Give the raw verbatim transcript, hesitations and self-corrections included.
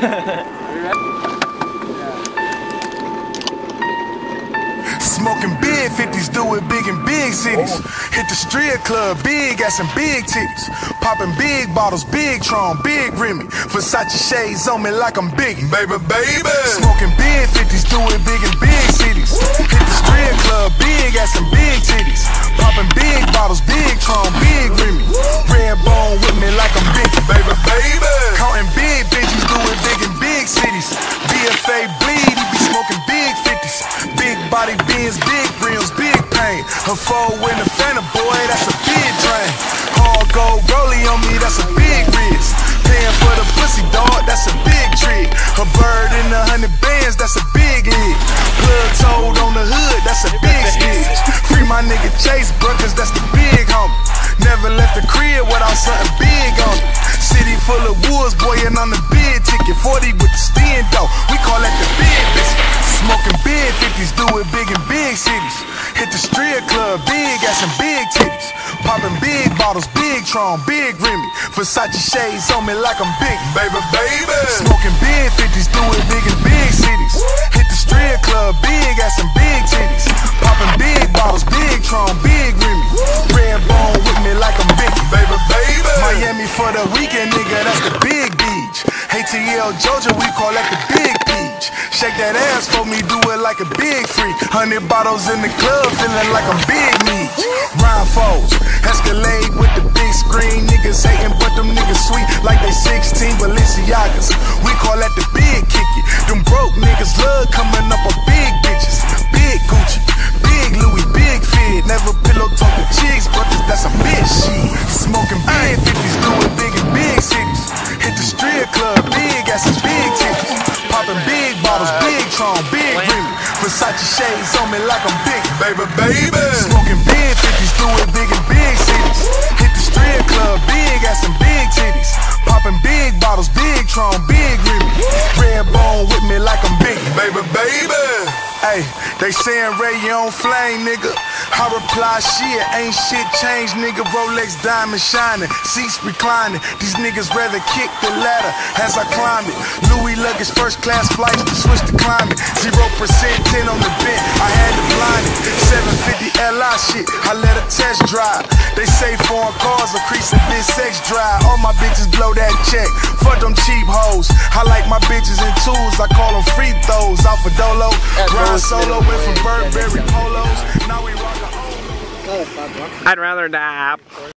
Smoking big fifties, do it big in big cities. Hit the strip club, big ass and big titties. Popping big bottles, big Tron, big Remy. Versace shades on me like I'm Biggie. Baby, baby. Smoking big fifties, do it big in big cities. Hit the strip club, big ass and big titties. Popping big bottles, big Tron, big Remy. Red bone with me like I'm Biggie. Baby, baby. Counting big bitches, do it big in big cities. B F A bleed, he be smoking big fifties. Big body beans, big rims, big pain. Her foe in the Fanta, boy, that's a big drain. Hard gold rollie on me, that's a big risk. Paying for the pussy, dog, that's a big trick. Her bird in the hundred bands, that's a big hit. Plug toed on the hood, that's a big stitch. Free my nigga Chase, bruh, cause that's the big homie. Never left the crib without something big on it. City full of woods, boy, and on the bid ticket. forty with the stand though, we call that the big biscuit. Smoking big fifties, do it big in big cities. Hit the strip club, big ass and big titties. Popping big bottles, big Tron, big Remy. Versace shades on me like I'm Big. Baby, baby. Smoking big fifties, do it big in big cities. Hit the strip club, big ass and big titties. Popping big bottles, big Tron, big Remy. Red bone with me like I'm Big. Baby, baby. Miami for the weekend, nigga, that's the big beach. A T L Georgia, we call that the big peach. Shake that ass for me, do it like a big freak. Hundred bottles in the club, feeling like I'm Big Meech. Rhyme foes, Escalade with the big screen. Niggas hating, but them niggas sweet like they sixteen Balenciagas. We call that the big kicky. Them broke niggas love coming up on big bitches. Big Gucci, big Louis, big Fid. Never pillow talking chicks, but that's a bitch shit. Smoking big fifties, do it big in big cities. Hit the strip club, big ass and big titties. Popping big bottles, big Tron, big Remy. Versace shades on me like I'm Big. Baby, baby. Smoking big fifties, do it big in big cities. Hit the strip club, big ass and big titties. Popping big bottles, big Tron, big Remy. Red bone with me like I'm Big. Baby, baby. Hey, they saying Ray, you on flame, nigga. I reply, shit, ain't shit changed, nigga. Rolex diamond shining, seats reclining. These niggas rather kick the ladder as I climb it. Louis luggage, first class flights to switch to climate. Zero percent, ten on the vent, I had to blind it. seven fifty L I shit, I let a test drive. They say foreign cars increase a bit sex drive. All my bitches blow that check, fuck them cheap hoes. I like my bitches in twos, I call them free throws. Off of Dolo, grind solo, went from Burberry polos. Now we rock a I'd rather die.